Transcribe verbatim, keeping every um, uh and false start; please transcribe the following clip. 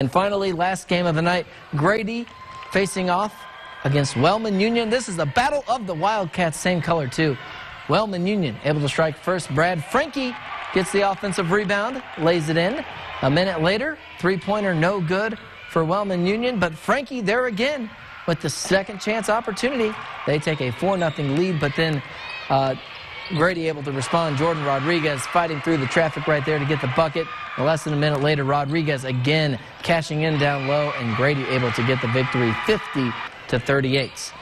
And finally, last game of the night, Grady facing off against Wellman-Union. This is the battle of the Wildcats, same color too. Wellman-Union able to strike first. Brad Frankie gets the offensive rebound, lays it in. A minute later, three-pointer no good for Wellman-Union, but Frankie there again with the second chance opportunity. They take a four nothing lead, but then uh, Grady able to respond. Jordan Rodriguez fighting through the traffic right there to get the bucket. And less than a minute later, Rodriguez again cashing in down low, and Grady able to get the victory fifty to thirty-eight.